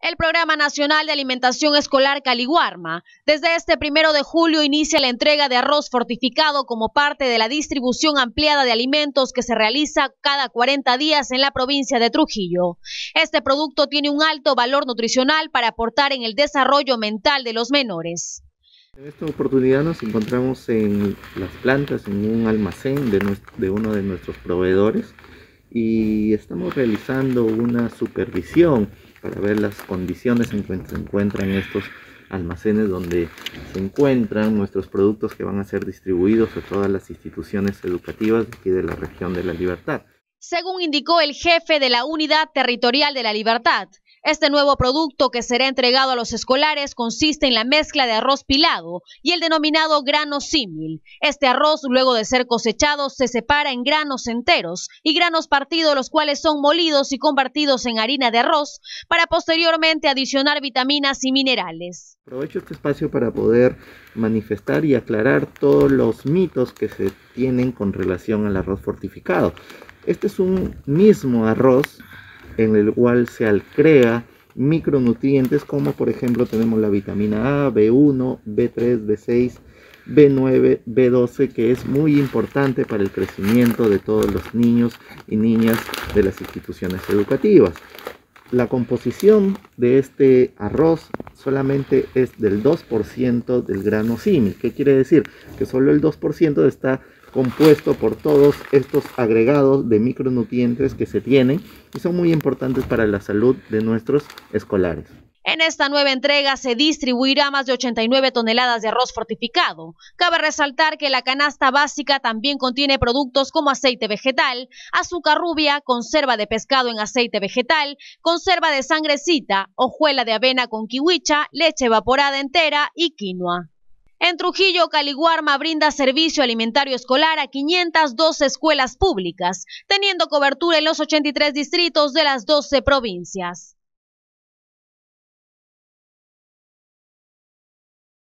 El Programa Nacional de Alimentación Escolar Caliwarma, desde este 1 de julio inicia la entrega de arroz fortificado como parte de la distribución ampliada de alimentos que se realiza cada 40 días en la provincia de Trujillo. Este producto tiene un alto valor nutricional para aportar en el desarrollo mental de los menores. En esta oportunidad nos encontramos en las plantas, en un almacén de uno de nuestros proveedores, y estamos realizando una supervisión para ver las condiciones en que se encuentran estos almacenes donde se encuentran nuestros productos que van a ser distribuidos a todas las instituciones educativas de aquí de la región de La Libertad. Según indicó el jefe de la Unidad Territorial de La Libertad, este nuevo producto que será entregado a los escolares consiste en la mezcla de arroz pilado y el denominado grano símil. Este arroz, luego de ser cosechado, se separa en granos enteros y granos partidos, los cuales son molidos y convertidos en harina de arroz para posteriormente adicionar vitaminas y minerales. Aprovecho este espacio para poder manifestar y aclarar todos los mitos que se tienen con relación al arroz fortificado. Este es un mismo arroz en el cual se crea micronutrientes como por ejemplo tenemos la vitamina A, B1, B3, B6, B9, B12, que es muy importante para el crecimiento de todos los niños y niñas de las instituciones educativas. La composición de este arroz solamente es del 2% del grano símil. ¿Qué quiere decir? Que solo el 2% está compuesto por todos estos agregados de micronutrientes que se tienen y son muy importantes para la salud de nuestros escolares. En esta nueva entrega se distribuirá más de 89 toneladas de arroz fortificado. Cabe resaltar que la canasta básica también contiene productos como aceite vegetal, azúcar rubia, conserva de pescado en aceite vegetal, conserva de sangrecita, hojuela de avena con kiwicha, leche evaporada entera y quinoa. En Trujillo, Caliwarma brinda servicio alimentario escolar a 512 escuelas públicas, teniendo cobertura en los 83 distritos de las 12 provincias.